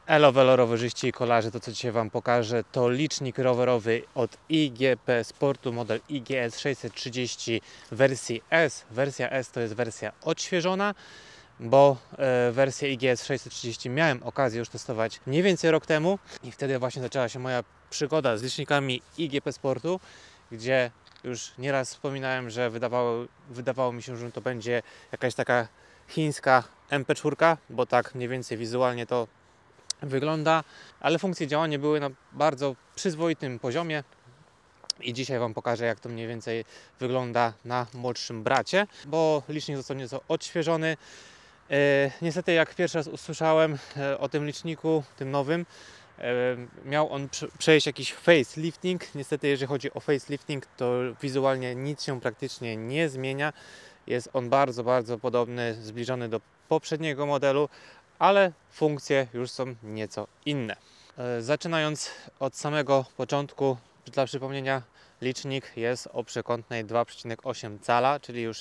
Elo velo rowerzyści i kolarze, to co dzisiaj Wam pokażę to licznik rowerowy od IGP Sportu, model IGS 630 wersji S. Wersja S to jest wersja odświeżona, bo wersję IGS 630 miałem okazję już testować mniej więcej rok temu i wtedy właśnie zaczęła się moja przygoda z licznikami IGP Sportu, gdzie już nieraz wspominałem, że wydawało mi się, że to będzie jakaś taka chińska MP4, bo tak mniej więcej wizualnie to wygląda, ale funkcje działania były na bardzo przyzwoitym poziomie i dzisiaj Wam pokażę, jak to mniej więcej wygląda na młodszym bracie, bo licznik został nieco odświeżony. Niestety, jak pierwszy raz usłyszałem o tym liczniku, tym nowym, miał on przejść jakiś facelifting. Niestety, jeżeli chodzi o facelifting, to wizualnie nic się praktycznie nie zmienia. Jest on bardzo podobny, zbliżony do poprzedniego modelu, ale funkcje już są nieco inne. Zaczynając od samego początku, dla przypomnienia, licznik jest o przekątnej 2,8 cala, czyli już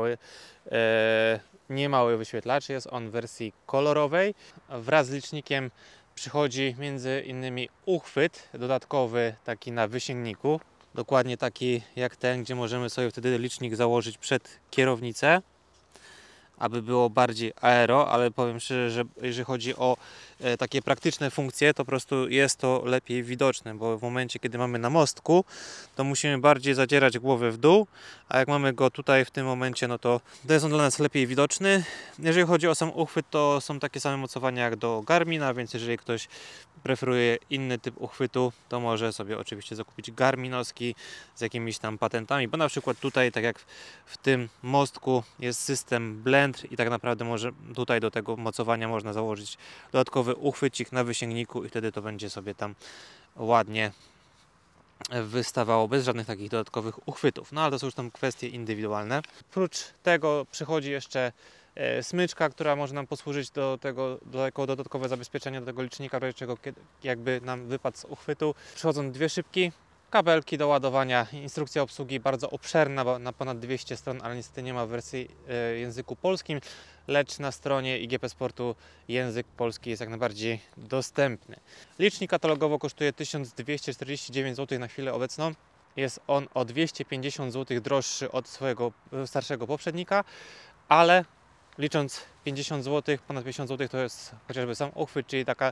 niemały wyświetlacz. Jest on w wersji kolorowej. Wraz z licznikiem przychodzi między innymi uchwyt dodatkowy, taki na wysięgniku. Dokładnie taki jak ten, gdzie możemy sobie wtedy licznik założyć przed kierownicę, aby było bardziej aero, ale powiem szczerze, że jeżeli chodzi o takie praktyczne funkcje, to po prostu jest to lepiej widoczne, bo w momencie, kiedy mamy na mostku, to musimy bardziej zadzierać głowę w dół, a jak mamy go tutaj w tym momencie, no to jest on dla nas lepiej widoczny. Jeżeli chodzi o sam uchwyt, to są takie same mocowania jak do Garmina, więc jeżeli ktoś preferuje inny typ uchwytu, to może sobie oczywiście zakupić garminowski z jakimiś tam patentami, bo na przykład tutaj, tak jak w tym mostku, jest system blend i tak naprawdę może tutaj do tego mocowania można założyć dodatkowy uchwycik na wysięgniku i wtedy to będzie sobie tam ładnie wystawało bez żadnych takich dodatkowych uchwytów. No ale to są już tam kwestie indywidualne. Oprócz tego przychodzi jeszcze smyczka, która może nam posłużyć jako dodatkowe zabezpieczenie do tego licznika, w razie czego jakby nam wypadł z uchwytu. Przychodzą dwie szybki, kabelki do ładowania, instrukcja obsługi bardzo obszerna, na ponad 200 stron, ale niestety nie ma w wersji języku polskim, lecz na stronie IGP Sportu język polski jest jak najbardziej dostępny. Licznik katalogowo kosztuje 1249 zł na chwilę obecną. Jest on o 250 zł droższy od swojego starszego poprzednika, ale licząc 50 zł, ponad 50 zł to jest chociażby sam uchwyt,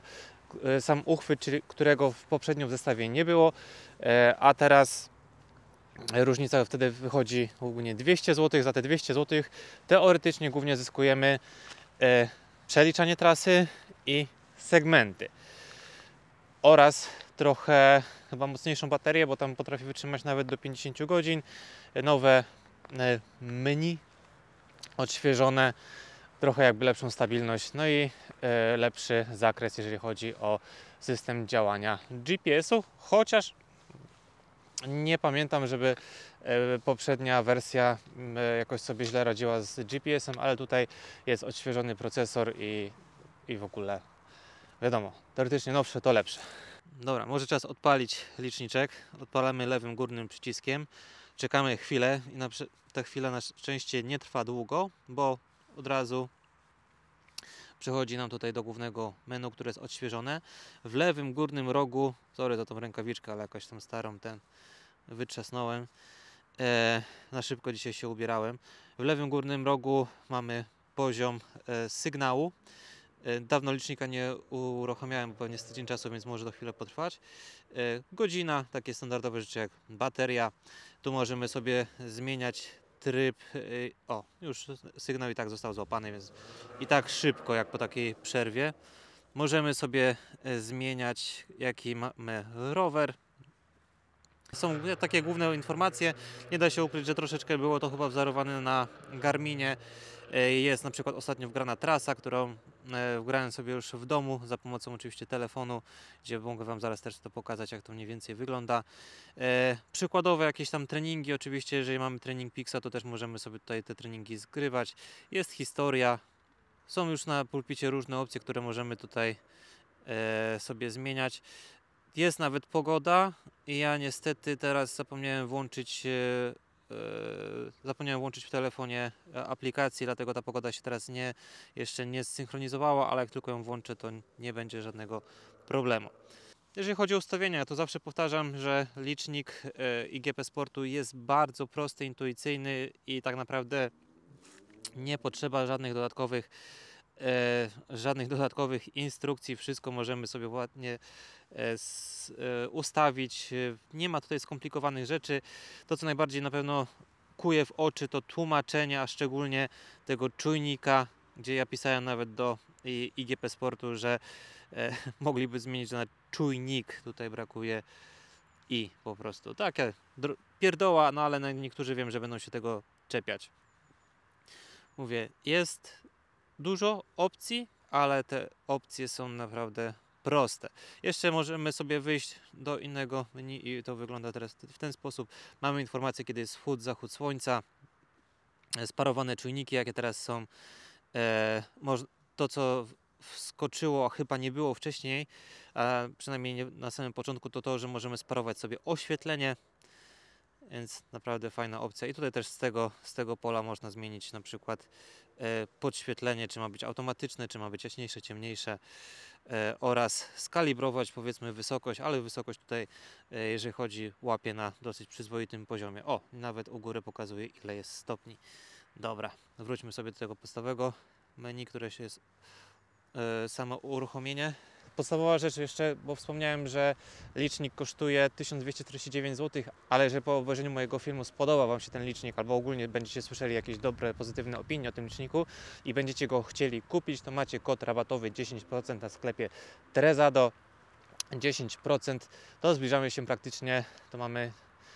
czyli którego w poprzednim zestawie nie było, a teraz różnica wtedy wychodzi głównie 200 zł. Za te 200 zł teoretycznie głównie zyskujemy przeliczanie trasy i segmenty oraz trochę chyba mocniejszą baterię, bo tam potrafi wytrzymać nawet do 50 godzin. Nowe menu odświeżone, trochę jakby lepszą stabilność, no i lepszy zakres, jeżeli chodzi o system działania GPS-u, chociaż nie pamiętam, żeby poprzednia wersja jakoś sobie źle radziła z GPS-em, ale tutaj jest odświeżony procesor i w ogóle wiadomo, teoretycznie nowsze to lepsze. Dobra, może czas odpalić liczniczek. Odpalamy lewym górnym przyciskiem. Czekamy chwilę i ta chwila na szczęście nie trwa długo, bo od razu przechodzi nam tutaj do głównego menu, które jest odświeżone. W lewym górnym rogu, sorry za tą rękawiczkę, ale jakoś tam starą wytrzasnąłem. Na szybko dzisiaj się ubierałem. W lewym górnym rogu mamy poziom sygnału. Dawno licznika nie uruchamiałem, bo pewnie z tydzień czasu, więc może to chwilę potrwać. Godzina, takie standardowe rzeczy jak bateria. Tu możemy sobie zmieniać tryb. O, już sygnał i tak został złapany, więc i tak szybko, jak po takiej przerwie. Możemy sobie zmieniać, jaki mamy rower. Są takie główne informacje. Nie da się ukryć, że troszeczkę było to chyba wzorowane na Garminie. Jest na przykład ostatnio wgrana trasa, którą wgrałem sobie już w domu za pomocą oczywiście telefonu, gdzie mogę Wam zaraz też to pokazać, jak to mniej więcej wygląda. Przykładowe jakieś tam treningi, oczywiście jeżeli mamy trening Pixa, to też możemy sobie tutaj te treningi zgrywać. Jest historia, są już na pulpicie różne opcje, które możemy tutaj sobie zmieniać. Jest nawet pogoda i ja niestety teraz zapomniałem włączyć zapomniałem włączyć w telefonie aplikacji, dlatego ta pogoda się teraz jeszcze nie zsynchronizowała, ale jak tylko ją włączę, to nie będzie żadnego problemu. Jeżeli chodzi o ustawienia, to zawsze powtarzam, że licznik IGP Sportu jest bardzo prosty, intuicyjny i tak naprawdę nie potrzeba żadnych dodatkowych instrukcji. Wszystko możemy sobie ładnie ustawić. Nie ma tutaj skomplikowanych rzeczy. To, co najbardziej na pewno kuje w oczy, to tłumaczenie, a szczególnie tego czujnika, gdzie ja pisałem nawet do IGP Sportu, że mogliby zmienić na czujnik. Tutaj brakuje i po prostu. Takie pierdoła, no ale niektórzy wiem, że będą się tego czepiać. Mówię, jest dużo opcji, ale te opcje są naprawdę proste. Jeszcze możemy sobie wyjść do innego menu i to wygląda teraz w ten sposób. Mamy informację, kiedy jest wschód, zachód słońca, sparowane czujniki, jakie teraz są. To, co wskoczyło, a chyba nie było wcześniej, a przynajmniej nie na samym początku, to, że możemy sparować sobie oświetlenie, więc naprawdę fajna opcja. I tutaj też z tego pola można zmienić na przykład podświetlenie, czy ma być automatyczne, czy ma być jaśniejsze, ciemniejsze, oraz skalibrować powiedzmy wysokość, ale wysokość tutaj, jeżeli chodzi, łapie na dosyć przyzwoitym poziomie. O, nawet u góry pokazuje, ile jest stopni. Dobra, wróćmy sobie do tego podstawowego menu, które się jest samo uruchomienie. Podstawowa rzecz jeszcze, bo wspomniałem, że licznik kosztuje 1249 zł, ale jeżeli po obejrzeniu mojego filmu spodoba Wam się ten licznik, albo ogólnie będziecie słyszeli jakieś dobre, pozytywne opinie o tym liczniku i będziecie go chcieli kupić, to macie kod rabatowy 10% na sklepie Trezado. 10%, to zbliżamy się praktycznie, to mamy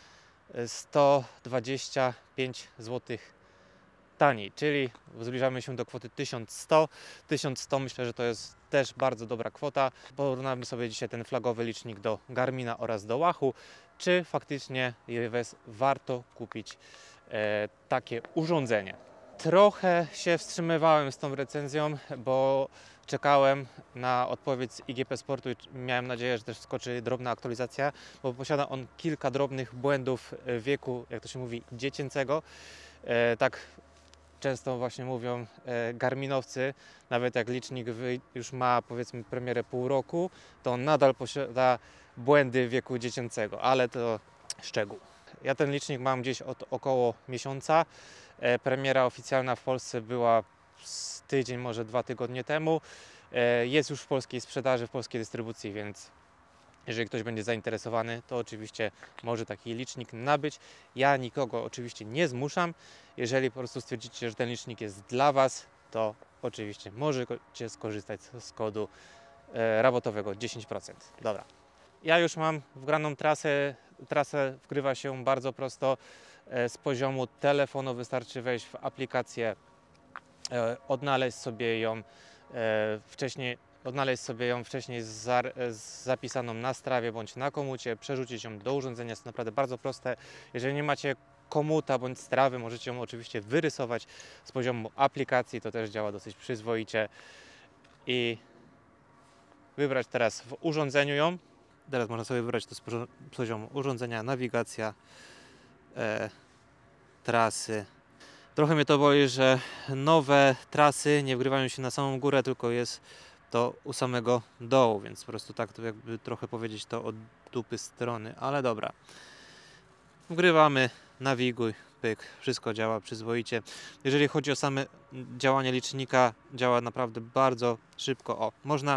125 zł taniej, czyli zbliżamy się do kwoty 1100. 1100 myślę, że to jest też bardzo dobra kwota. Porównamy sobie dzisiaj ten flagowy licznik do Garmina oraz do Wahu, czy faktycznie warto kupić takie urządzenie. Trochę się wstrzymywałem z tą recenzją, bo czekałem na odpowiedź z IGP Sportu i miałem nadzieję, że też wskoczy drobna aktualizacja, bo posiada on kilka drobnych błędów wieku, jak to się mówi, dziecięcego. Tak często właśnie mówią garminowcy, nawet jak licznik już ma powiedzmy premierę pół roku, to on nadal posiada błędy wieku dziecięcego, ale to szczegół. Ja ten licznik mam gdzieś od około miesiąca. Premiera oficjalna w Polsce była z tydzień, może 2 tygodnie temu. Jest już w polskiej sprzedaży, w polskiej dystrybucji, więc jeżeli ktoś będzie zainteresowany, to oczywiście może taki licznik nabyć. Ja nikogo oczywiście nie zmuszam. Jeżeli po prostu stwierdzicie, że ten licznik jest dla Was, to oczywiście możecie skorzystać z kodu rabatowego 10%. Dobra. Ja już mam wgraną trasę. Trasę wgrywa się bardzo prosto z poziomu telefonu. Wystarczy wejść w aplikację, odnaleźć sobie ją wcześniej zapisaną na Strawie bądź na komucie, przerzucić ją do urządzenia. Jest naprawdę bardzo proste. Jeżeli nie macie komuta bądź Strawy, możecie ją oczywiście wyrysować z poziomu aplikacji. To też działa dosyć przyzwoicie. I wybrać teraz w urządzeniu ją. Teraz można sobie wybrać to z poziomu urządzenia, nawigacja, trasy. Trochę mnie to boli, że nowe trasy nie wgrywają się na samą górę, tylko jest to u samego dołu, więc po prostu tak to jakby trochę powiedzieć to od dupy strony, ale dobra. Wgrywamy, nawiguj, pyk, wszystko działa przyzwoicie. Jeżeli chodzi o same działanie licznika, działa naprawdę bardzo szybko. O,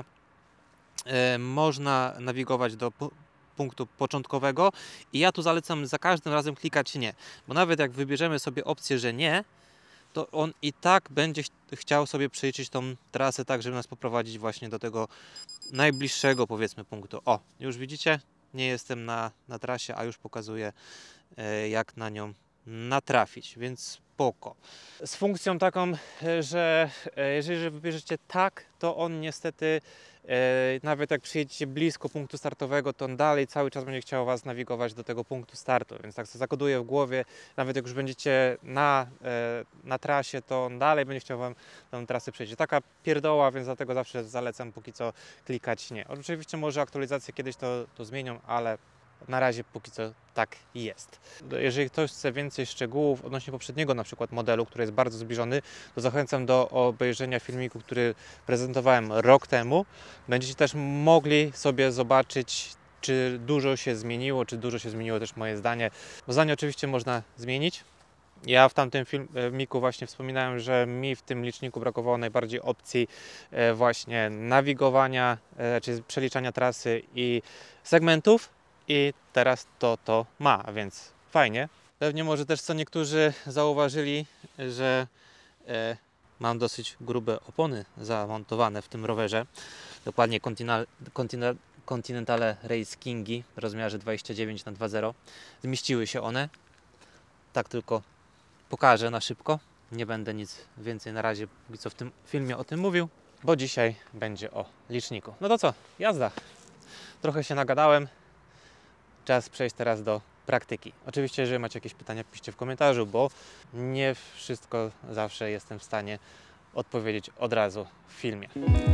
można nawigować do punktu początkowego i ja tu zalecam za każdym razem klikać nie, bo nawet jak wybierzemy sobie opcję, że nie, to on i tak będzie chciał sobie przeliczyć tą trasę tak, żeby nas poprowadzić właśnie do tego najbliższego powiedzmy punktu. O, już widzicie, nie jestem na trasie, a już pokazuję jak na nią natrafić, więc spoko. Z funkcją taką, że jeżeli wybierzecie tak, to on niestety nawet jak przyjedziecie blisko punktu startowego, to on dalej cały czas będzie chciał Was nawigować do tego punktu startu, więc tak to zakoduję w głowie, nawet jak już będziecie na trasie, to on dalej będzie chciał Wam tę trasę przejść. Taka pierdoła, więc dlatego zawsze zalecam póki co klikać nie. Oczywiście może aktualizacje kiedyś to zmienią, ale na razie póki co tak jest. Jeżeli ktoś chce więcej szczegółów odnośnie poprzedniego na przykład modelu, który jest bardzo zbliżony, to zachęcam do obejrzenia filmiku, który prezentowałem rok temu. Będziecie też mogli sobie zobaczyć, czy dużo się zmieniło, czy dużo się zmieniło też moje zdanie. Bo zdanie oczywiście można zmienić. Ja w tamtym filmiku właśnie wspominałem, że mi w tym liczniku brakowało najbardziej opcji właśnie nawigowania, czy przeliczania trasy i segmentów, i teraz to ma, więc fajnie. Pewnie może też co niektórzy zauważyli, że mam dosyć grube opony zamontowane w tym rowerze. Dokładnie Continentale Race Kingi w rozmiarze 29×2.0. Zmieściły się one. Tak tylko pokażę na szybko. Nie będę nic więcej na razie póki co w tym filmie o tym mówił, bo dzisiaj będzie o liczniku. No to co? Jazda. Trochę się nagadałem. Czas przejść teraz do praktyki. Oczywiście, jeżeli macie jakieś pytania, piszcie w komentarzu, bo nie wszystko zawsze jestem w stanie odpowiedzieć od razu w filmie.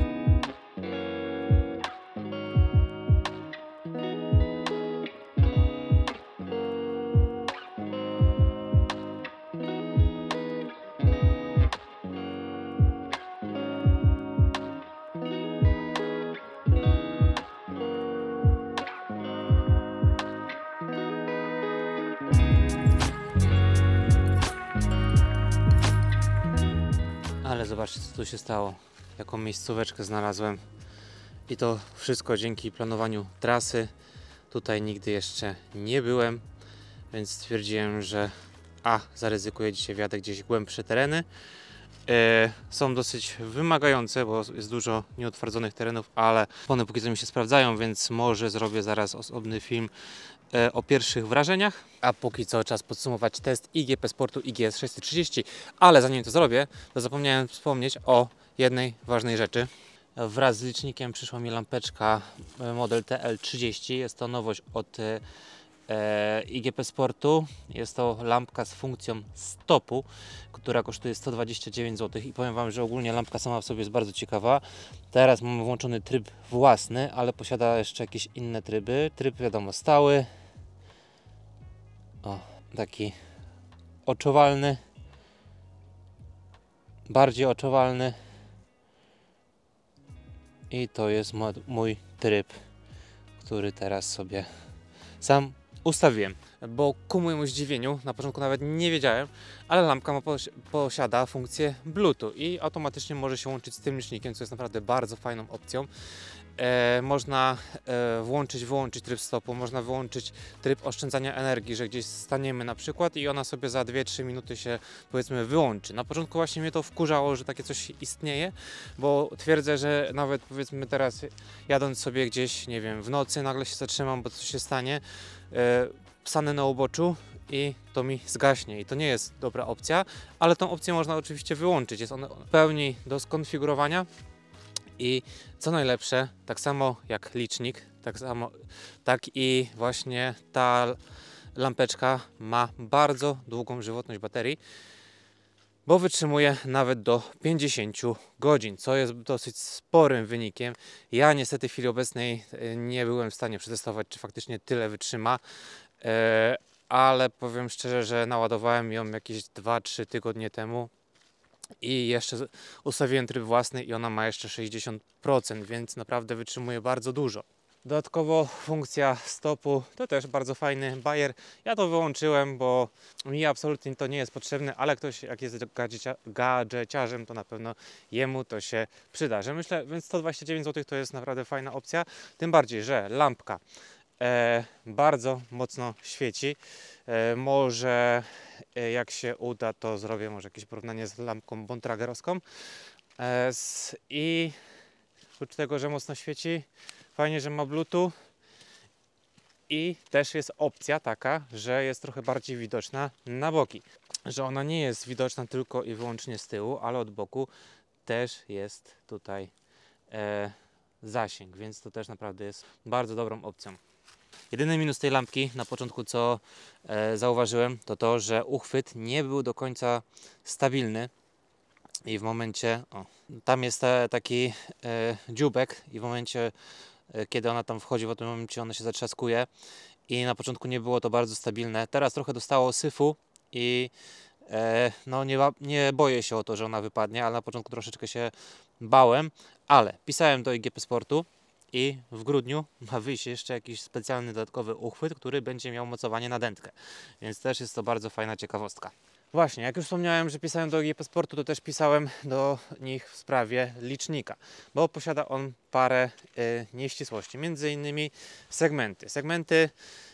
Ale zobaczcie, co tu się stało. Jaką miejscóweczkę znalazłem. I to wszystko dzięki planowaniu trasy. Tutaj nigdy jeszcze nie byłem, więc stwierdziłem, że zaryzykuję dzisiaj, wjadę gdzieś głębsze tereny. Są dosyć wymagające, bo jest dużo nieutwardzonych terenów, ale one póki co mi się sprawdzają, więc może zrobię zaraz osobny film o pierwszych wrażeniach. A póki co czas podsumować test IGP Sportu IGS 630, ale zanim to zrobię, to zapomniałem wspomnieć o jednej ważnej rzeczy. Wraz z licznikiem przyszła mi lampeczka model TL30. Jest to nowość od IGP Sportu. Jest to lampka z funkcją stopu, która kosztuje 129 zł i powiem Wam, że ogólnie lampka sama w sobie jest bardzo ciekawa. Teraz mamy włączony tryb własny, ale posiada jeszcze jakieś inne tryby. Tryb wiadomo stały, taki oczowalny, bardziej oczowalny, i to jest mój tryb, który teraz sobie sam ustawiłem, bo ku mojemu zdziwieniu, na początku nawet nie wiedziałem, ale lampka posiada funkcję Bluetooth i automatycznie może się łączyć z tym licznikiem, co jest naprawdę bardzo fajną opcją. Można włączyć, wyłączyć tryb stopu, można wyłączyć tryb oszczędzania energii, że gdzieś staniemy na przykład i ona sobie za 2-3 minuty się, powiedzmy, wyłączy. Na początku właśnie mnie to wkurzało, że takie coś istnieje, bo twierdzę, że nawet, powiedzmy, teraz jadąc sobie gdzieś, nie wiem, w nocy nagle się zatrzymam, bo coś się stanie, stanę na uboczu i to mi zgaśnie i to nie jest dobra opcja, ale tą opcję można oczywiście wyłączyć, jest ona w pełni do skonfigurowania. I co najlepsze, tak samo jak licznik, tak i właśnie ta lampeczka ma bardzo długą żywotność baterii, bo wytrzymuje nawet do 50 godzin, co jest dosyć sporym wynikiem. Ja niestety w chwili obecnej nie byłem w stanie przetestować, czy faktycznie tyle wytrzyma, ale powiem szczerze, że naładowałem ją jakieś 2-3 tygodnie temu. I jeszcze ustawiłem tryb własny i ona ma jeszcze 60%, więc naprawdę wytrzymuje bardzo dużo. Dodatkowo funkcja stopu to też bardzo fajny bajer. Ja to wyłączyłem, bo mi absolutnie to nie jest potrzebne, ale ktoś jak jest gadżeciarzem, to na pewno jemu to się przyda. Że myślę, więc 129 zł to jest naprawdę fajna opcja. Tym bardziej, że lampka bardzo mocno świeci. Może jak się uda, to zrobię może jakieś porównanie z lampką bontragerowską. I oprócz tego, że mocno świeci, fajnie, że ma Bluetooth i też jest opcja taka, że jest trochę bardziej widoczna na boki. Że ona nie jest widoczna tylko i wyłącznie z tyłu, ale od boku też jest tutaj zasięg, więc to też naprawdę jest bardzo dobrą opcją. Jedyny minus tej lampki na początku, co zauważyłem, to to, że uchwyt nie był do końca stabilny i w momencie, tam jest taki dzióbek i w momencie, kiedy ona tam wchodzi, w tym momencie ona się zatrzaskuje i na początku nie było to bardzo stabilne. Teraz trochę dostało syfu i no nie boję się o to, że ona wypadnie, ale na początku troszeczkę się bałem, ale pisałem do IGP Sportu i w grudniu ma wyjść jeszcze jakiś specjalny dodatkowy uchwyt, który będzie miał mocowanie na dętkę, więc też jest to bardzo fajna ciekawostka. Właśnie, jak już wspomniałem, że pisałem do IGP Sportu, to też pisałem do nich w sprawie licznika, bo posiada on parę nieścisłości, między innymi segmenty. Segmenty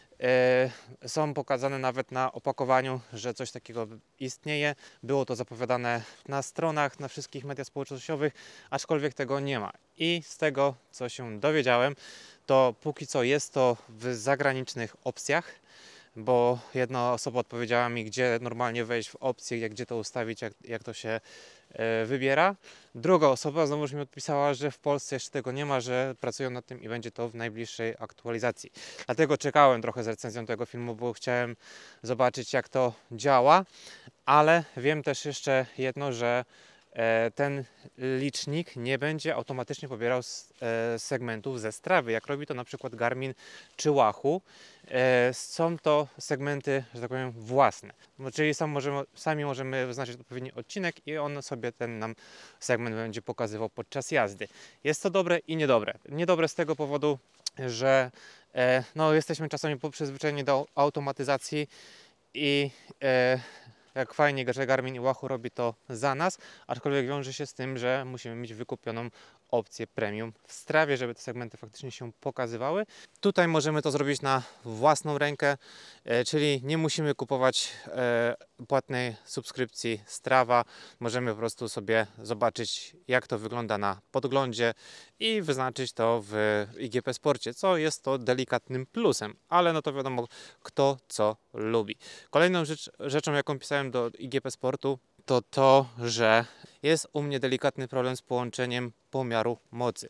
są pokazane nawet na opakowaniu, że coś takiego istnieje. Było to zapowiadane na stronach, na wszystkich mediach społecznościowych, aczkolwiek tego nie ma. I z tego, co się dowiedziałem, to póki co jest to w zagranicznych opcjach, bo jedna osoba odpowiedziała mi, gdzie normalnie wejść w opcje, gdzie to ustawić, jak to się wybiera. Druga osoba znowuż mi odpisała, że w Polsce jeszcze tego nie ma, że pracują nad tym i będzie to w najbliższej aktualizacji. Dlatego czekałem trochę z recenzją tego filmu, bo chciałem zobaczyć, jak to działa, ale wiem też jeszcze jedno, że ten licznik nie będzie automatycznie pobierał segmentów ze strawy, jak robi to na przykład Garmin czy Wahoo. Są to segmenty, że tak powiem, własne. Czyli sami możemy wyznaczyć odpowiedni odcinek i on sobie ten nam segment będzie pokazywał podczas jazdy. Jest to dobre i niedobre. Niedobre z tego powodu, że no, jesteśmy czasami przyzwyczajeni do automatyzacji i jak fajnie, że Garmin i Wahoo robi to za nas, aczkolwiek wiąże się z tym, że musimy mieć wykupioną opcję premium w strawie, żeby te segmenty faktycznie się pokazywały. Tutaj możemy to zrobić na własną rękę, czyli nie musimy kupować płatnej subskrypcji Strava. Możemy po prostu sobie zobaczyć, jak to wygląda na podglądzie i wyznaczyć to w IGP Sporcie, co jest to delikatnym plusem, ale no to wiadomo, kto co lubi. Kolejną rzeczą, jaką pisałem do IGP Sportu, to, że jest u mnie delikatny problem z połączeniem pomiaru mocy.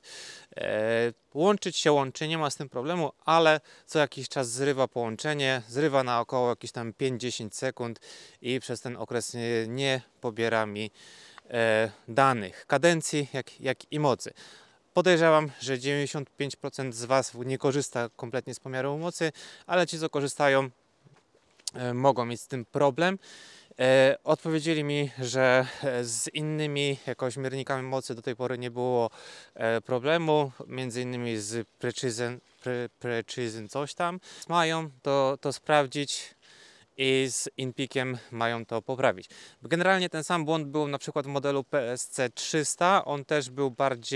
Łączyć się łączy, nie ma z tym problemu, ale co jakiś czas zrywa połączenie, zrywa na około jakieś tam 5-10 sekund i przez ten okres nie pobiera mi danych, kadencji, jak i mocy. Podejrzewam, że 95% z Was nie korzysta kompletnie z pomiaru mocy, ale ci, co korzystają, mogą mieć z tym problem. Odpowiedzieli mi, że z innymi jakoś miernikami mocy do tej pory nie było problemu, między innymi z Precision coś tam. Mają to sprawdzić i z InPeakiem mają to poprawić. Generalnie ten sam błąd był na przykład w modelu PSC 300, on też był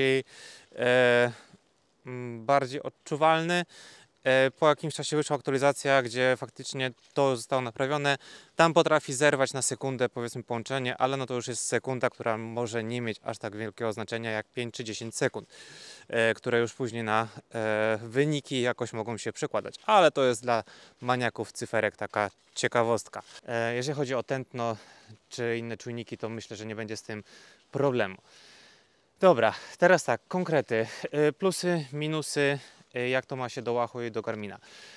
bardziej odczuwalny. Po jakimś czasie wyszła aktualizacja, gdzie faktycznie to zostało naprawione. Tam potrafi zerwać na sekundę, powiedzmy, połączenie, ale no to już jest sekunda, która może nie mieć aż tak wielkiego znaczenia jak 5 czy 10 sekund, które już później na wyniki jakoś mogą się przekładać. Ale to jest dla maniaków cyferek taka ciekawostka. Jeżeli chodzi o tętno czy inne czujniki, to myślę, że nie będzie z tym problemu. Dobra, teraz tak, konkrety. Plusy, minusy, jak to ma się do Wahoo i do Garmina.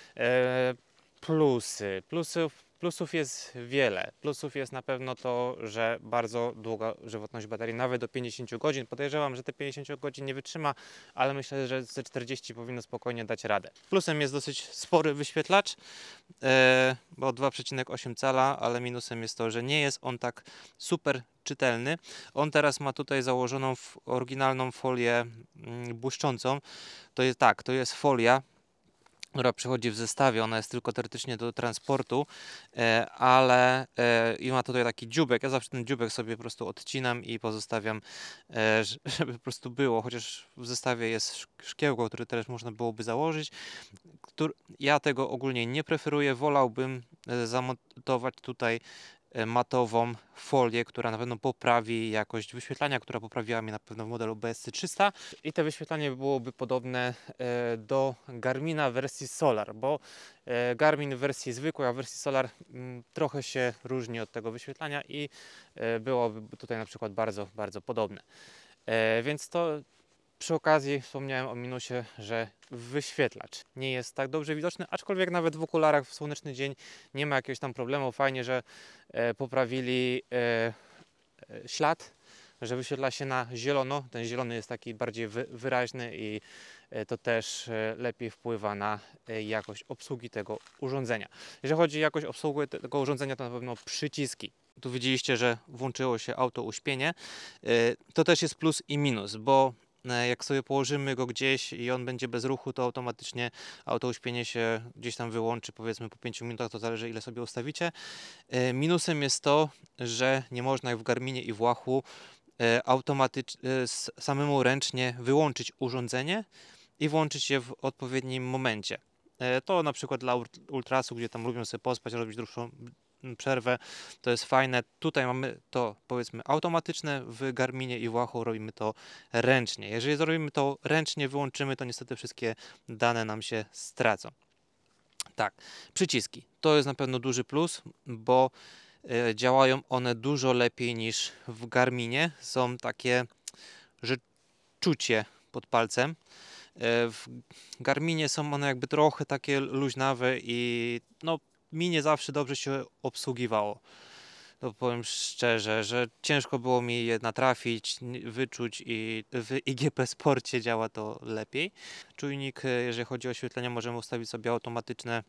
Plusów jest wiele. Plusów jest na pewno to, że bardzo długa żywotność baterii, nawet do 50 godzin. Podejrzewam, że te 50 godzin nie wytrzyma, ale myślę, że ze 40 powinno spokojnie dać radę. Plusem jest dosyć spory wyświetlacz, bo 2,8 cala, ale minusem jest to, że nie jest on tak super czytelny. On teraz ma tutaj założoną oryginalną folię błyszczącą. To jest folia, która przychodzi w zestawie, ona jest tylko teoretycznie do transportu, ale i ma tutaj taki dzióbek. Ja zawsze ten dzióbek sobie po prostu odcinam i pozostawiam, żeby po prostu było, chociaż w zestawie jest szkiełko, które też można byłoby założyć. Ja tego ogólnie nie preferuję, wolałbym zamontować tutaj matową folię, która na pewno poprawi jakość wyświetlania, która poprawiła mnie na pewno w modelu BSC 300 i to wyświetlanie byłoby podobne do Garmina w wersji Solar, bo Garmin w wersji zwykłej, a w wersji Solar trochę się różni od tego wyświetlania i byłoby tutaj na przykład bardzo, bardzo podobne. Więc to przy okazji wspomniałem o minusie, że wyświetlacz nie jest tak dobrze widoczny, aczkolwiek nawet w okularach w słoneczny dzień nie ma jakiegoś tam problemu. Fajnie, że poprawili ślad, że wyświetla się na zielono. Ten zielony jest taki bardziej wyraźny i to też lepiej wpływa na jakość obsługi tego urządzenia. Jeżeli chodzi o jakość obsługi tego urządzenia, to na pewno przyciski. Tu widzieliście, że włączyło się auto uśpienie. To też jest plus i minus, bo jak sobie położymy go gdzieś i on będzie bez ruchu, to automatycznie auto uśpienie się gdzieś tam wyłączy, powiedzmy po 5 minutach, to zależy ile sobie ustawicie. Minusem jest to, że nie można jak w Garminie i w Wahoo samemu ręcznie wyłączyć urządzenie i włączyć je w odpowiednim momencie. To na przykład dla ultrasu, gdzie tam lubią sobie pospać, robić dłuższą przerwę, to jest fajne. Tutaj mamy to, powiedzmy, automatyczne, w Garminie i Wahoo robimy to ręcznie. Jeżeli zrobimy to ręcznie, wyłączymy, to niestety wszystkie dane nam się stracą. Tak, przyciski. To jest na pewno duży plus, bo działają one dużo lepiej niż w Garminie. Są takie, że czucie pod palcem. W Garminie są one jakby trochę takie luźnawe i no, mi nie zawsze dobrze się obsługiwało. To powiem szczerze, że ciężko było mi je natrafić, wyczuć i w IGP Sporcie działa to lepiej. Czujnik, jeżeli chodzi o oświetlenie, możemy ustawić sobie automatyczne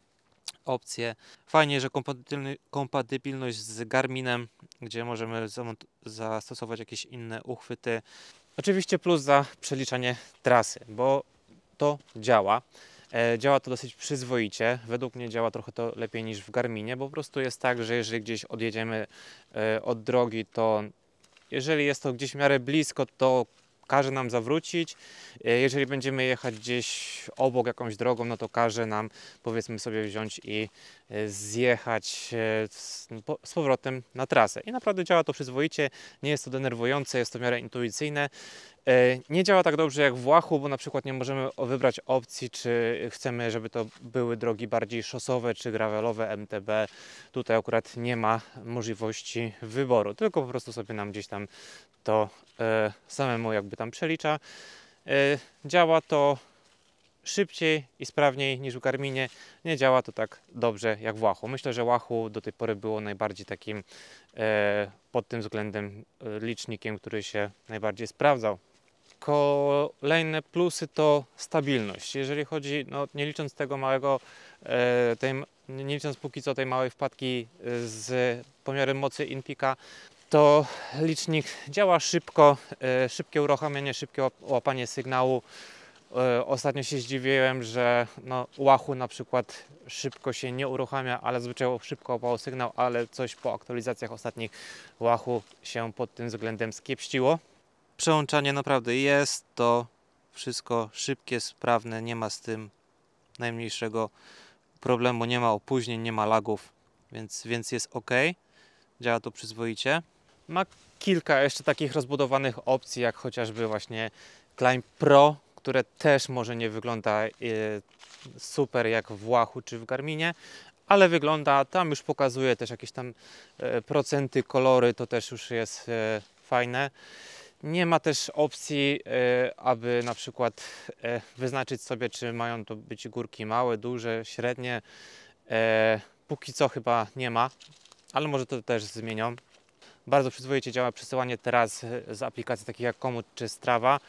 opcje. Fajnie, że kompatybilność z Garminem, gdzie możemy zastosować jakieś inne uchwyty. Oczywiście plus za przeliczanie trasy, bo to działa. Działa to dosyć przyzwoicie. Według mnie działa trochę to lepiej niż w Garminie, bo po prostu jest tak, że jeżeli gdzieś odjedziemy od drogi, to jeżeli jest to gdzieś w miarę blisko, to każe nam zawrócić. Jeżeli będziemy jechać gdzieś obok jakąś drogą, no to każe nam, powiedzmy sobie, wziąć i zjechać z powrotem na trasę. I naprawdę działa to przyzwoicie, nie jest to denerwujące, jest to w miarę intuicyjne. Nie działa tak dobrze jak w Wahoo, bo na przykład nie możemy wybrać opcji, czy chcemy, żeby to były drogi bardziej szosowe, czy gravelowe, MTB. Tutaj akurat nie ma możliwości wyboru, tylko po prostu sobie nam gdzieś tam to samemu jakby tam przelicza. Działa to szybciej i sprawniej niż w Garminie. Nie działa to tak dobrze jak w Wahoo. Myślę, że Wahoo do tej pory było najbardziej takim pod tym względem licznikiem, który się najbardziej sprawdzał. Kolejne plusy to stabilność. Jeżeli chodzi, no nie licząc tego małego, nie licząc póki co tej małej wpadki z pomiarem mocy InPeaka, to licznik działa szybko, szybkie uruchamianie, szybkie łapanie sygnału. Ostatnio się zdziwiłem, że no, Wahoo na przykład szybko się nie uruchamia, ale zwyczajnie szybko łapało sygnał, ale coś po aktualizacjach ostatnich Wahoo się pod tym względem skiepściło. Przełączanie naprawdę jest to wszystko szybkie, sprawne, nie ma z tym najmniejszego problemu, nie ma opóźnień, nie ma lagów, więc jest ok. Działa to przyzwoicie. Ma kilka jeszcze takich rozbudowanych opcji, jak chociażby właśnie Climb Pro, które też może nie wygląda super jak w Wahoo czy w Garminie, ale wygląda, tam już pokazuje też jakieś tam procenty, kolory, to też już jest fajne. Nie ma też opcji, aby na przykład wyznaczyć sobie, czy mają to być górki małe, duże, średnie. Póki co chyba nie ma, ale może to też zmienią. Bardzo przyzwoicie działa przesyłanie teraz z aplikacji takich jak Komoot czy Strava.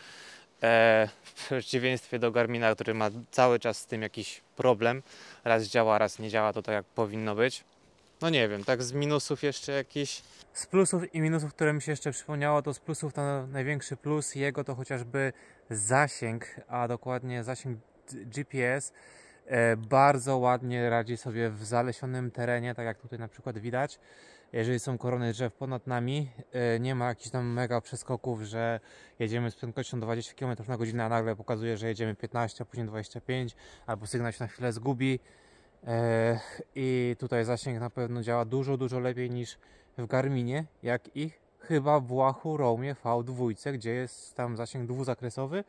W przeciwieństwie do Garmina, który ma cały czas z tym jakiś problem. Raz działa, raz nie działa, to tak jak powinno być. No nie wiem, tak z minusów jeszcze jakiś. Z plusów i minusów, które mi się jeszcze przypomniało, to z plusów to największy plus jego to chociażby zasięg, a dokładnie zasięg GPS. Bardzo ładnie radzi sobie w zalesionym terenie, tak jak tutaj na przykład widać. Jeżeli są korony drzew ponad nami, nie ma jakichś tam mega przeskoków, że jedziemy z prędkością 20 km/h, a nagle pokazuje, że jedziemy 15, a później 25, albo sygnał się na chwilę zgubi. I tutaj zasięg na pewno działa dużo lepiej niż w Garminie, jak i chyba w Wahoo Roamie V2, gdzie jest tam zasięg dwuzakresowy.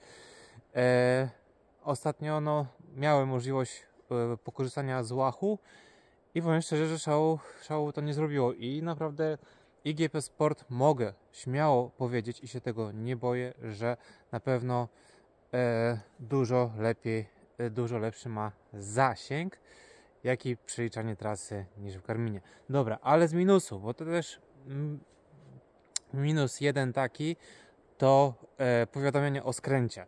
Ostatnio no, miałem możliwość pokorzystania z Wahoo i powiem szczerze, że szału to nie zrobiło i naprawdę IGP Sport mogę śmiało powiedzieć i się tego nie boję, że na pewno dużo lepiej, dużo lepszy ma zasięg, jak i przeliczanie trasy niż w Garminie. Dobra, ale z minusów, bo to też minus jeden taki to powiadomienie o skręcie.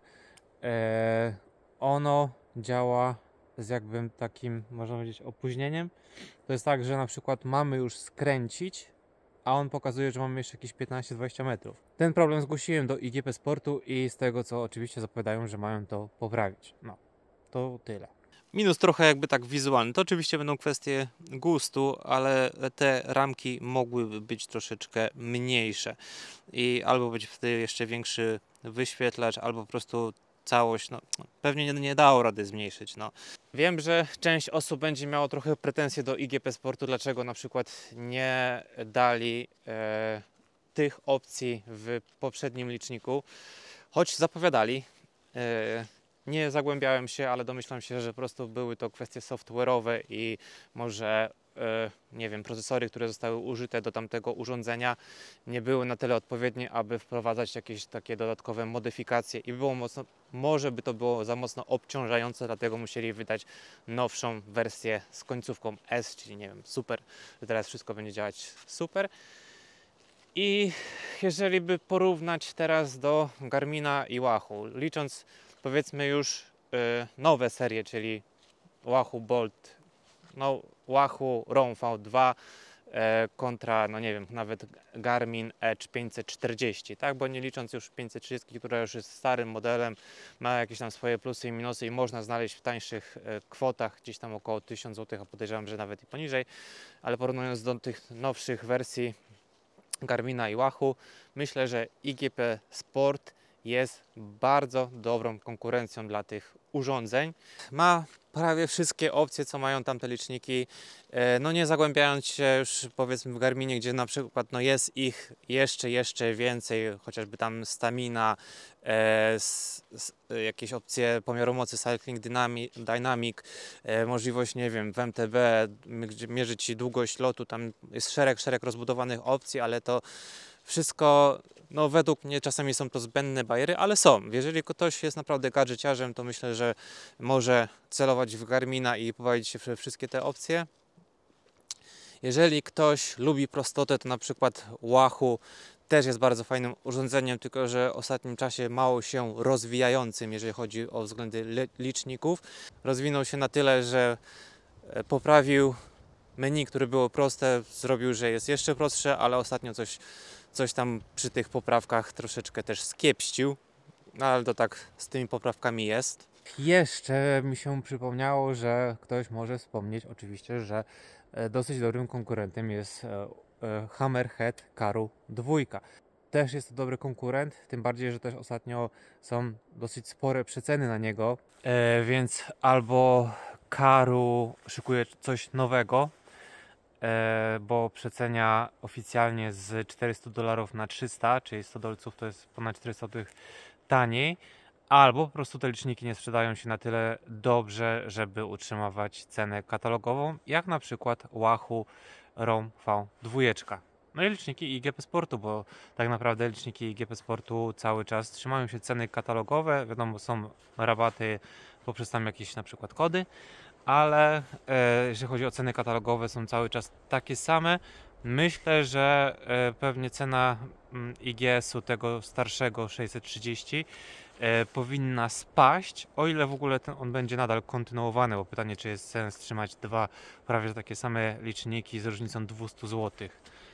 Ono działa z jakby takim, można powiedzieć, opóźnieniem. To jest tak, że na przykład mamy już skręcić, a on pokazuje, że mamy jeszcze jakieś 15-20 metrów. Ten problem zgłosiłem do IGP Sportu i z tego, co oczywiście zapowiadają, że mają to poprawić. No, to tyle. Minus trochę jakby tak wizualny. To oczywiście będą kwestie gustu, ale te ramki mogłyby być troszeczkę mniejsze i albo być wtedy jeszcze większy wyświetlacz, albo po prostu całość, no, pewnie nie dało rady zmniejszyć. No. Wiem, że część osób będzie miało trochę pretensje do IGP Sportu, dlaczego na przykład nie dali tych opcji w poprzednim liczniku, choć zapowiadali. Nie zagłębiałem się, ale domyślam się, że po prostu były to kwestie software'owe i może, nie wiem, procesory, które zostały użyte do tamtego urządzenia nie były na tyle odpowiednie, aby wprowadzać jakieś takie dodatkowe modyfikacje i było mocno, może by to było za mocno obciążające, dlatego musieli wydać nowszą wersję z końcówką S, czyli nie wiem, super, że teraz wszystko będzie działać super. I jeżeli by porównać teraz do Garmina i Wahoo, licząc powiedzmy już nowe serie, czyli Wahoo Bolt, no Wahoo Roam V2 kontra, no nie wiem, nawet Garmin Edge 540, tak, bo nie licząc już 530, która już jest starym modelem, ma jakieś tam swoje plusy i minusy i można znaleźć w tańszych kwotach, gdzieś tam około 1000 zł, a podejrzewam, że nawet i poniżej, ale porównując do tych nowszych wersji Garmina i Wahoo, myślę, że IGP Sport jest bardzo dobrą konkurencją dla tych urządzeń. Ma prawie wszystkie opcje, co mają tamte liczniki. No nie zagłębiając się już powiedzmy w Garminie, gdzie na przykład no jest ich jeszcze więcej, chociażby tam stamina, jakieś opcje pomiaru mocy Cycling Dynamic, możliwość, nie wiem, w MTB, gdzie mierzyć Ci długość lotu, tam jest szereg rozbudowanych opcji, ale to wszystko, no według mnie czasami są to zbędne bariery, ale są. Jeżeli ktoś jest naprawdę gadżeciarzem, to myślę, że może celować w Garmina i pobawić się we wszystkie te opcje. Jeżeli ktoś lubi prostotę, to na przykład Wahoo też jest bardzo fajnym urządzeniem, tylko że w ostatnim czasie mało się rozwijającym, jeżeli chodzi o względy liczników. Rozwinął się na tyle, że poprawił menu, które było proste, zrobił, że jest jeszcze prostsze, ale ostatnio coś tam przy tych poprawkach troszeczkę też skiepścił, no ale to tak z tymi poprawkami jest. Jeszcze mi się przypomniało, że ktoś może wspomnieć oczywiście, że dosyć dobrym konkurentem jest Hammerhead Karoo 2. Też jest to dobry konkurent, tym bardziej, że też ostatnio są dosyć spore przeceny na niego, więc albo Karoo szykuje coś nowego, bo przecenia oficjalnie z $400 na 300, czyli $100 to jest ponad 400 zł taniej, albo po prostu te liczniki nie sprzedają się na tyle dobrze, żeby utrzymywać cenę katalogową, jak na przykład Wahoo Roam V2. No i liczniki IGP Sportu, bo tak naprawdę liczniki IGP Sportu cały czas trzymają się ceny katalogowe, wiadomo, są rabaty poprzez tam jakieś na przykład kody, ale jeżeli chodzi o ceny katalogowe, są cały czas takie same. Myślę, że pewnie cena IGS-u tego starszego 630 powinna spaść, o ile w ogóle on będzie nadal kontynuowany, bo pytanie, czy jest sens trzymać dwa prawie takie same liczniki z różnicą 200 zł.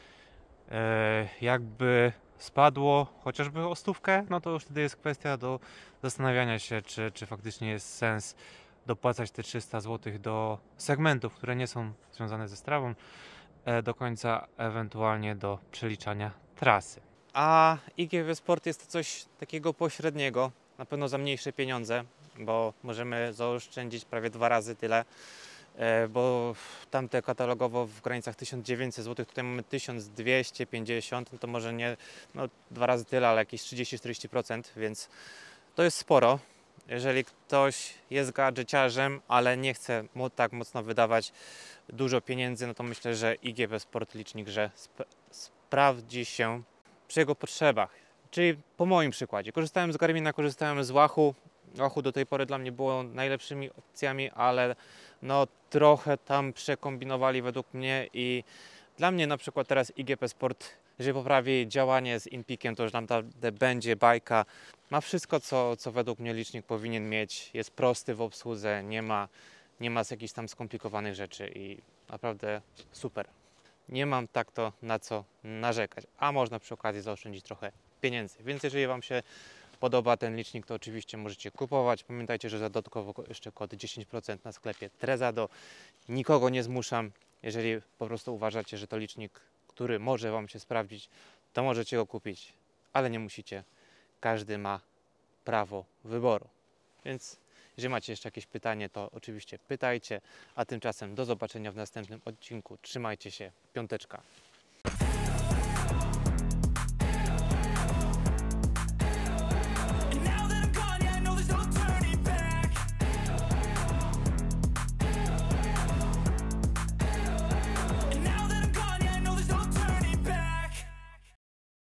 Jakby spadło chociażby o 100, no to już wtedy jest kwestia do zastanawiania się, czy faktycznie jest sens dopłacać te 300 zł do segmentów, które nie są związane ze strawą do końca, ewentualnie do przeliczania trasy. A IGP Sport jest to coś takiego pośredniego, na pewno za mniejsze pieniądze, bo możemy zaoszczędzić prawie 2 razy tyle, bo tamte katalogowo w granicach 1900 zł, tutaj mamy 1250, no to może nie 2 razy tyle, ale jakieś 30-40%, więc to jest sporo. Jeżeli ktoś jest gadżeciarzem, ale nie chce tak mocno wydawać dużo pieniędzy, no to myślę, że IGP Sport licznik, że sprawdzi się przy jego potrzebach. Czyli po moim przykładzie. Korzystałem z Garmina, korzystałem z Wahoo. Wahoo do tej pory dla mnie było najlepszymi opcjami, ale no trochę tam przekombinowali według mnie i dla mnie na przykład teraz IGP Sport Jeżeli poprawi działanie z InPeakiem, to już naprawdę będzie bajka. Ma wszystko, co według mnie licznik powinien mieć. Jest prosty w obsłudze, nie ma jakichś tam skomplikowanych rzeczy i naprawdę super. Nie mam tak to na co narzekać, a można przy okazji zaoszczędzić trochę pieniędzy. Więc jeżeli Wam się podoba ten licznik, to oczywiście możecie kupować. Pamiętajcie, że za dodatkowo jeszcze kod 10% na sklepie Trezado. Nikogo nie zmuszam. Jeżeli po prostu uważacie, że to licznik, który może Wam się sprawdzić, to możecie go kupić, ale nie musicie. Każdy ma prawo wyboru. Więc jeżeli macie jeszcze jakieś pytanie, to oczywiście pytajcie, a tymczasem do zobaczenia w następnym odcinku. Trzymajcie się, piąteczka.